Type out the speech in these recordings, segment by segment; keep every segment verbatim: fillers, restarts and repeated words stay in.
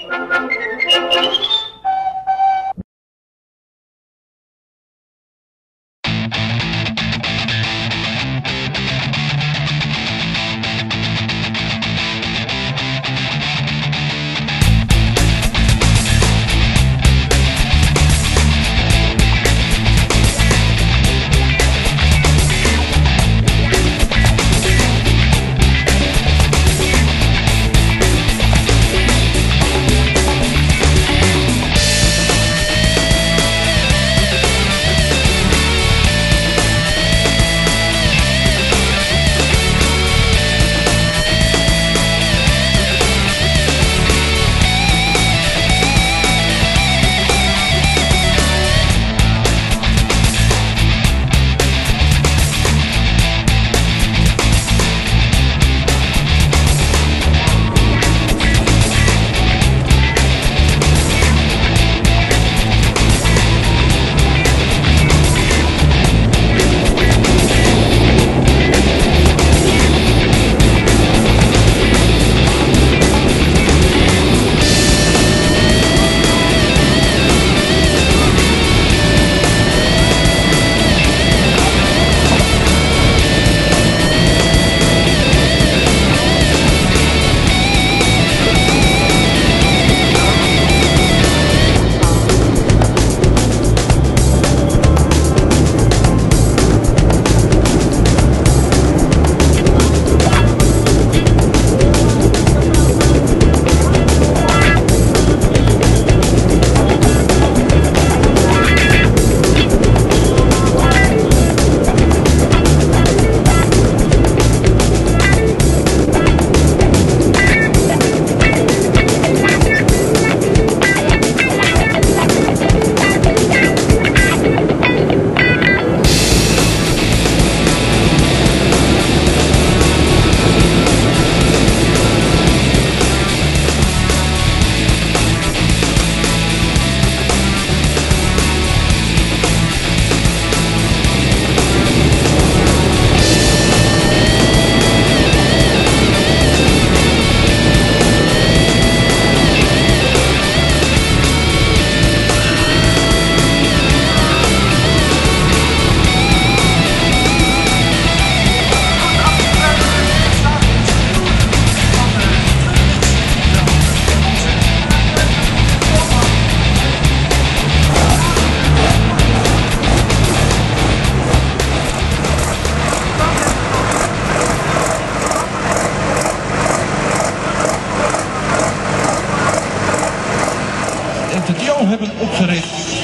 hebben opgericht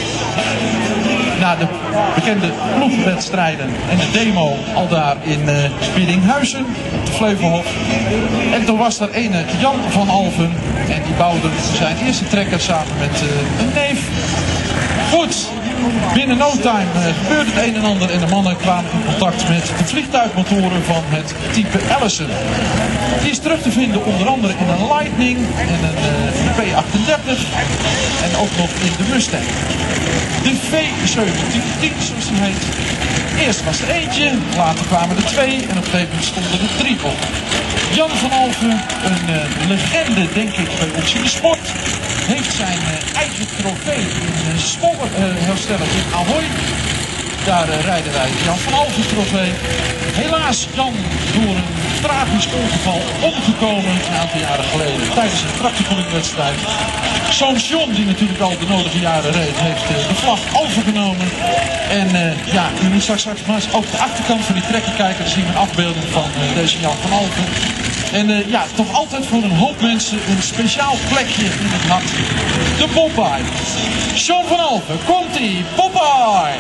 na de bekende ploegwedstrijden en de demo al daar in uh, Spiddinghuizen, op de Vleugelhof. En toen was er ene Jan van Alphen en die bouwde zijn eerste trekker samen met uh, een neef. Goed, binnen no time uh, gebeurde het een en ander en de mannen kwamen in contact met de vliegtuigmotoren van het type Allison. Die is terug te vinden onder andere in een Lightning en een uh, P achtendertig en ook nog in de Mustang. De V zeventien tien zoals die heet. Eerst was er eentje, later kwamen er twee en op een gegeven moment stonden er drie op. Jan van Alphen, een uh, legende denk ik bij ons in de sport, heeft zijn uh, eigen trofee in een spollenhersteller in Ahoy. Daar uh, rijden wij de Jan van Alphen trofee. Helaas Jan door een tragisch ongeval omgekomen een aantal jaren geleden tijdens een tractorpoolingwedstrijd. Zo'n John, die natuurlijk al de nodige jaren reed, heeft uh, de vlag overgenomen. En uh, ja, u moet straks maar eens op de achterkant van die trekker kijken. Dan zien we een afbeelding van uh, deze Jan van Alphen. En uh, ja, toch altijd voor een hoop mensen een speciaal plekje in het hart. De Popeye. John van Alphen, komt-ie, Popeye!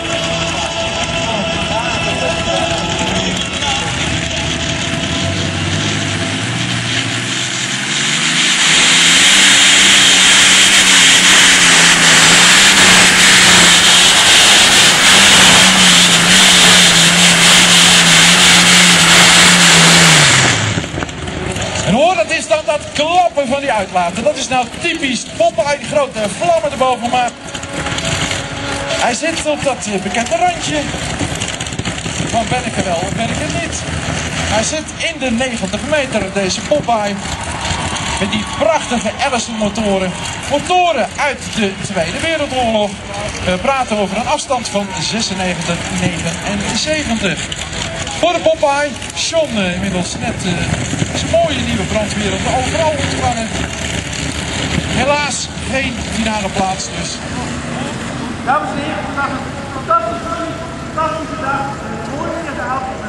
En hoor, dat is dan dat klappen van die uitlaten. Dat is nou typisch Popeye, die grote vlammen erboven maakt. Hij zit op dat bekende randje. Van ben ik er wel of ben ik er niet. Hij zit in de negentig meter, deze Popeye. met die prachtige Allison motoren. Motoren uit de Tweede Wereldoorlog. We praten over een afstand van zesennegentig negenenzeventig. Voor de Popeye, John uh, inmiddels net uh, zijn mooie nieuwe brandwereld overal ontvangen. Helaas geen finale plaats dus. Dames en heren, vandaag een fantastische, fantastische dag. Een mooie middag.